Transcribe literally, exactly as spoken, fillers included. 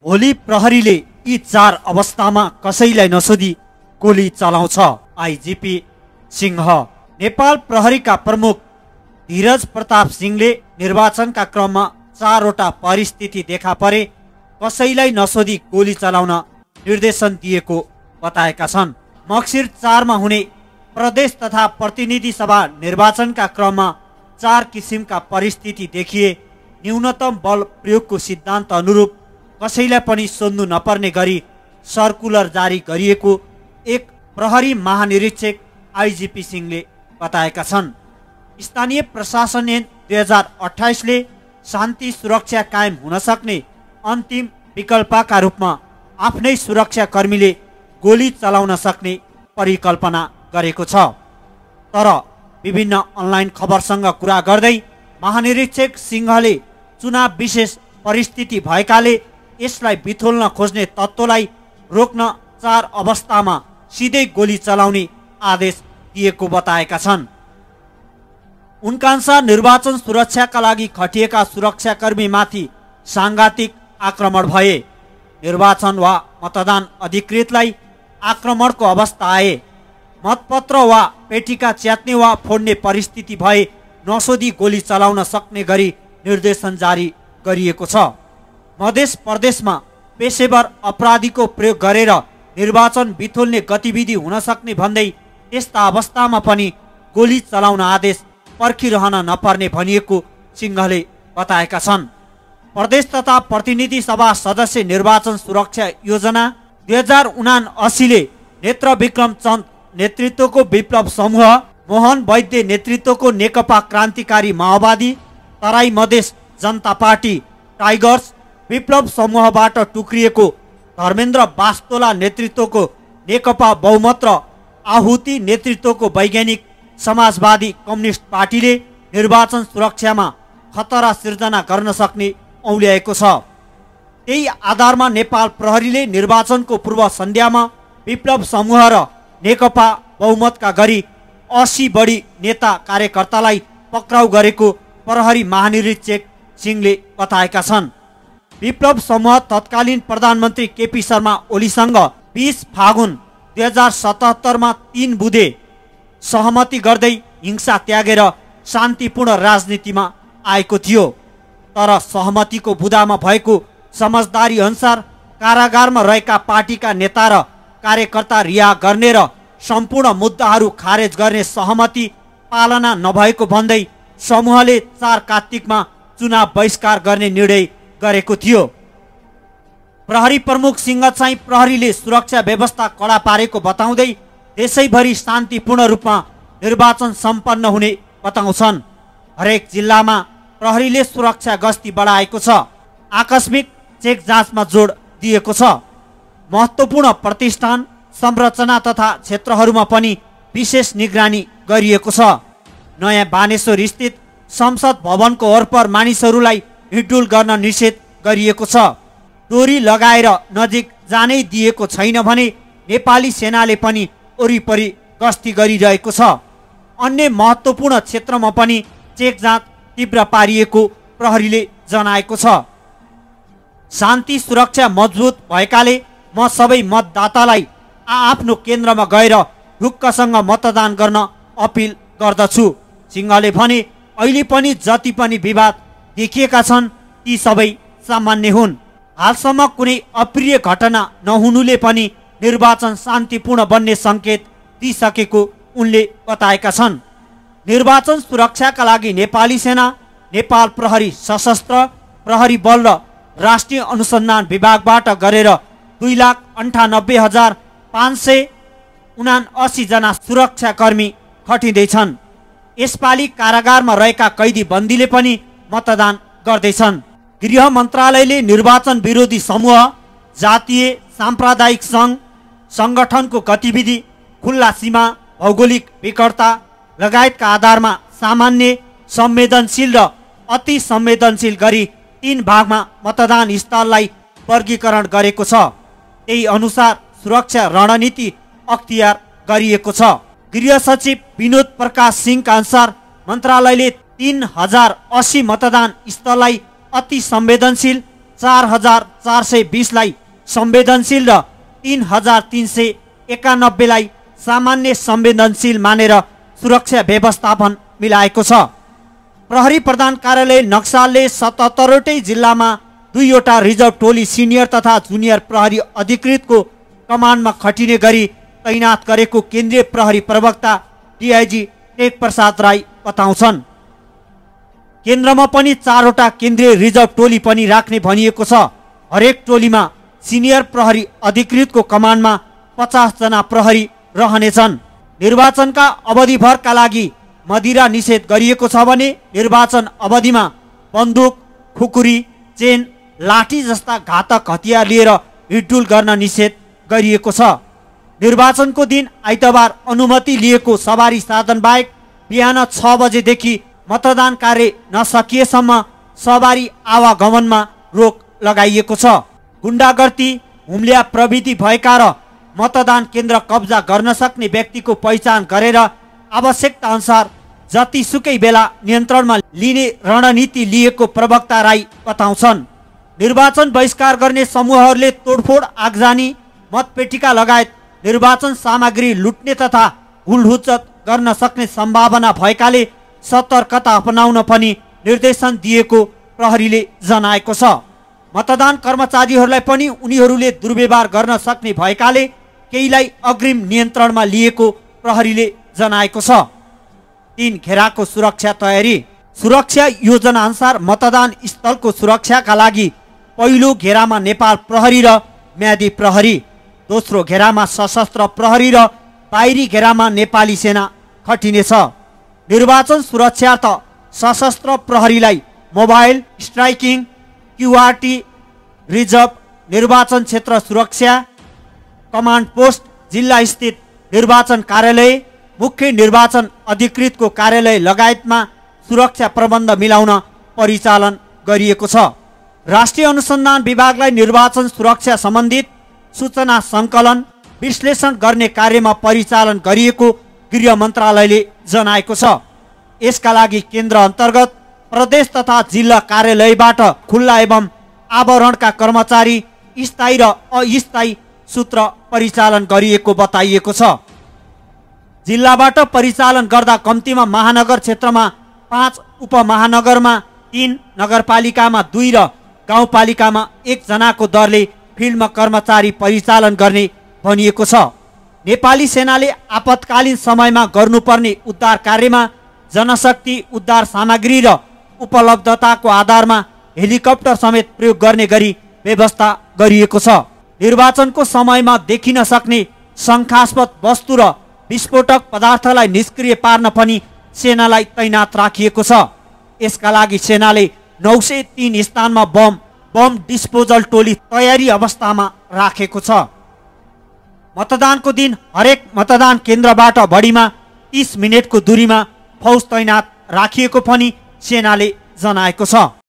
भोलि प्रहरीले यी चार अवस्थामा कसैलाई नसोधी गोली चलाउँछ। आइजिपी सिंह। नेपाल प्रहरीका प्रमुख धीरज प्रताप सिंहले निर्वाचनका क्रममा चारवटा परिस्थिति देखा परे कसैलाई नसोधी गोली चलाउन निर्देशन दिएको बताएका छन्। मक्सिर चारमा हुने प्रदेश तथा प्रतिनिधि सभा निर्वाचनका क्रममा चार किसिमका परिस्थिति देखिए। न्यूनतम बल प्रयोगको सिद्धान्त अनुरूप कसैलाई पनि सोध्नु नपर्ने गरी सर्कुलर जारी गरिएको एक प्रहरी महानिरीक्षक आइजिपी सिंहले बताएका छन्। स्थानीय प्रशासन ऐन दुई हजार अठाइसले शान्ति सुरक्षा कायम हुन सक्ने अन्तिम विकल्पका रूपमा आफ्नै सुरक्षाकर्मीले गोली चलाउन सक्ने परिकल्पना गरेको छ। तर विभिन्न अनलाइन खबरसँग कुरा गर्दै महानिरीक्षक सिंहले चुनाव विशेष परिस्थिति भएकाले यसलाई बिथोल्न खोज्ने तत्त्वलाई रोक्न चार अवस्थामा सिधै गोली चलाउने आदेश दिएको बताएका छन्। उनका अनुसार निर्वाचन सुरक्षाका लागि खटिएका सुरक्षाकर्मीमाथि साङ्घातिक आक्रमण भए, निर्वाचन वा मतदान अधिकृतलाई आक्रमणको अवस्था आए, मतपत्र वा पेटिका च्यात्ने वा फोड्ने परिस्थिति भए नसोधी गोली चलाउन सक्ने गरी निर्देशन जारी गरिएको छ। मध्य प्रदेशमा पेशेवर अपराधीको प्रयोग गरेर निर्वाचन बिथोल्ने गतिविधि हुन सक्ने भन्दै यस्ता अवस्थामा पनि गोली चलाउन आदेश पर्खिरहन नपर्ने भनिएको सिंहले बताएका छन्। प्रदेश तथा प्रतिनिधि सभा सदस्य निर्वाचन सुरक्षा योजना दुई हजार उनासीले नेत्र विक्रम चन्द नेतृत्वको विप्लव समूह, मोहन वैद्य नेतृत्वको नेकपा क्रान्तिकारी माओवादी, तराई मधेस जनता पार्टी टाइगर्स विप्लव समूहबाट टुक्रिएको धर्मेन्द्र बास्तोला नेतृत्वको नेकपा बहुमत र आहुति नेतृत्वको वैज्ञानिक समाजवादी कम्युनिस्ट पार्टीले निर्वाचन सुरक्षामा खतरा सिर्जना गर्न सक्ने औल्याएको छ। त्यही आधारमा नेपाल प्रहरीले निर्वाचनको पूर्व सन्ध्यामा विप्लव समूह र नेकपा बहुमतका गरी अस्सी बढी नेता कार्यकर्तालाई पक्राउ गरेको प्रहरी महानिरीक्षक सिंहले बताएका छन्। विप्लव समूह तत्कालीन प्रधानमन्त्री केपी शर्मा ओलीसँग बीस फागुन दुई हजार सतहत्तरमा तीन बुधे सहमति गर्दै हिंसा त्यागेर शान्तिपूर्ण राजनीतिमा आएको थियो। तर सहमतिको बुदामा भएको समझदारी अनुसार कारागारमा रहेका पार्टीका नेता र कार्यकर्ता रिहा गर्ने र सम्पूर्ण मुद्दाहरू खारेज गर्ने सहमति पालना नभएको भन्दै समूहले चार कार्तिकमा चुनाव बहिष्कार गर्ने निर्णय गरेको थियो। प्रहरी प्रमुख सिंह चाहिँ प्रहरीले सुरक्षा व्यवस्था कडा पारेको बताउँदै देशैभरि शान्तिपूर्ण रूपमा निर्वाचन सम्पन्न हुने बताउँछन्। हरेक जिल्लामा प्रहरीले सुरक्षा गस्ती बढाएको छ। आकस्मिक चेक जाँचमा जोड दिएको छ। महत्त्वपूर्ण प्रतिष्ठान संरचना तथा क्षेत्रहरूमा पनि विशेष निगरानी गरिएको छ। नयाँ बानेश्वर स्थित संसद भवनको वरपर मानिसहरूलाई हिँडडुल गर्न निषेध गरिएको छ। डोरी लगाएर नजिक जानै दिएको छैन भने नेपाली सेनाले पनि वरिपरि गस्ती गरिरहेको छ। अन्य महत्त्वपूर्ण क्षेत्रमा पनि चेक जाँच तीव्र पारिएको प्रहरीले जनाएको छ। शान्ति सुरक्षा मजबुत भएकाले म सबै मतदातालाई आफ्नो केन्द्रमा गएर ढुक्कसँग मतदान गर्न अपिल गर्दछु। सिंहले भने अहिले पनि जति पनि विवाद देखिएका छन् ती सबै सामान्य हुन्। हालसम्म कुनै अप्रिय घटना नहुनुले पनि निर्वाचन शान्तिपूर्ण बन्ने सङ्केत दिइसकेको उनले बताएका छन्। निर्वाचन सुरक्षाका लागि नेपाली सेना, नेपाल प्रहरी सशस्त्र प्रहरी बल र राष्ट्रिय अनुसन्धान विभागबाट गरेर दुई लाख अन्ठानब्बे हजार पाँच सय उनासी जना सुरक्षाकर्मी खटिँदैछन्। यसपालि कारागारमा रहेका कैदी बन्दीले पनि मतदान गर्दैछन्। गृह मन्त्रालयले निर्वाचन विरोधी समूह, जातीय साम्प्रदायिक सङ्घ सङ्गठनको गतिविधि, खुल्ला सीमा, भौगोलिक विकटता लगायतका आधारमा सामान्य, संवेदनशील र अति संवेदनशील गरी तीन भागमा मतदान स्थललाई वर्गीकरण गरेको छ। त्यही अनुसार सुरक्षा रणनीति अख्तियार गरिएको छ। गृह सचिव विनोद प्रकाश सिंहका अनुसार मन्त्रालयले तीन हजार अस्सी मतदान स्थललाई अति संवेदनशील, चार हजार चार सय बिसलाई संवेदनशील र तीन हजार तीन सय एकानब्बेलाई सामान्य संवेदनशील मानेर सुरक्षा व्यवस्थापन मिलाएको छ। प्रहरी प्रधान कार्यालय नक्सालले सतहत्तरवटै जिल्लामा दुईवटा रिजर्भ टोली सिनियर तथा जुनियर प्रहरी अधिकृतको कमान्डमा खटिने गरी तैनात गरेको केन्द्रीय प्रहरी प्रवक्ता डिआइजी टेक प्रसाद राई बताउँछन्। केन्द्रमा पनि चारवटा केन्द्रीय रिजर्भ टोली पनि राख्ने भनिएको छ। हरेक टोलीमा सिनियर प्रहरी अधिकृतको कमान्डमा पचास जना प्रहरी रहनेछन्। निर्वाचनका अवधिभरका लागि मदिरा निषेध गरिएको छ भने निर्वाचन अवधिमा बन्दुक, खुकुरी, चेन, लाठी जस्ता घातक हतियार लिएर हिडडुल गर्न निषेध गरिएको छ। निर्वाचनको दिन आइतबार अनुमति लिएको सवारी साधन बाहेक बिहान छ बजेदेखि मतदान कार्य नसकिएसम्म सवारी आवागमनमा रोक लगाइएको छ। गुण्डागर्दी, हुम्लिया प्रवृत्ति भएका र मतदान केन्द्र कब्जा गर्न सक्ने व्यक्तिको पहिचान गरेर आवश्यकता अनुसार जतिसुकै बेला नियन्त्रणमा लिने रणनीति लिएको प्रवक्ता राई बताउँछन्। निर्वाचन बहिष्कार गर्ने समूहहरूले तोडफोड, आगजनी, मतपेटिका लगायत निर्वाचन सामग्री लुट्ने तथा हुलहुच्चत गर्न सक्ने सम्भावना भएकाले सतर्कता अपनाउन पनि निर्देशन दिएको प्रहरीले जनाएको छ। मतदान कर्मचारीहरूलाई पनि उनीहरूले दुर्व्यवहार गर्न सक्ने भएकाले केहीलाई अग्रिम नियन्त्रणमा लिएको प्रहरीले जनाएको छ। तीन घेराको सुरक्षा तयारी। सुरक्षा योजना अनुसार मतदान स्थलको सुरक्षाका लागि पहिलो घेरामा नेपाल प्रहरी र म्यादी प्रहरी, दोस्रो घेरामा सशस्त्र प्रहरी र बाहिरी घेरामा नेपाली सेना खटिनेछ। निर्वाचन सुरक्षार्थ सशस्त्र प्रहरीलाई मोबाइल स्ट्राइकिङ, क्युआरटी, रिजर्भ निर्वाचन क्षेत्र सुरक्षा कमान्ड पोस्ट, जिल्ला स्थित निर्वाचन कार्यालय, मुख्य निर्वाचन अधिकृतको कार्यालय लगायतमा सुरक्षा प्रबन्ध मिलाउन परिचालन गरिएको छ। राष्ट्रिय अनुसन्धान विभागलाई निर्वाचन सुरक्षा सम्बन्धित सूचना सङ्कलन, विश्लेषण गर्ने कार्यमा परिचालन गरिएको गृह मन्त्रालयले जनाएको छ। यसका लागि केन्द्र अन्तर्गत प्रदेश तथा जिल्ला कार्यालयबाट खुल्ला एवं आवरणका कर्मचारी, स्थायी र अस्थायी सूत्र परिचालन गरिएको बताइएको छ। जिल्लाबाट परिचालन गर्दा कम्तीमा महानगर क्षेत्रमा पाँच, उपमहानगरमा तीन, नगरपालिकामा दुई र गाउँपालिकामा एकजनाको दरले फिल्डमा कर्मचारी परिचालन गर्ने भनिएको छ। नेपाली सेनाले आपतकालीन समयमा गर्नुपर्ने उद्धार कार्यमा जनशक्ति, उद्धार सामग्री र उपलब्धताको आधारमा हेलिकप्टर समेत प्रयोग गर्ने गरी व्यवस्था गरिएको छ। निर्वाचनको समयमा देखिन सक्ने शङ्कास्पद वस्तु र विस्फोटक पदार्थलाई निष्क्रिय पार्न पनि सेनालाई तैनात राखिएको छ। यसका लागि सेनाले नौ सय तीन स्थानमा बम बम डिस्पोजल टोली तयारी अवस्थामा राखेको छ। मतदानको दिन हरेक मतदान केन्द्रबाट बढीमा तीस मिनटको दूरीमा फौज तैनात राखिएको पनि सेनाले जनाएको छ।